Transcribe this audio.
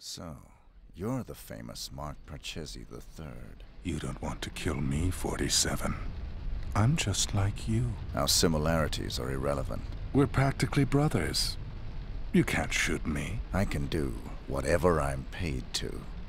So, you're the famous Mark Parchezzi III. You don't want to kill me, 47. I'm just like you. Our similarities are irrelevant. We're practically brothers. You can't shoot me. I can do whatever I'm paid to.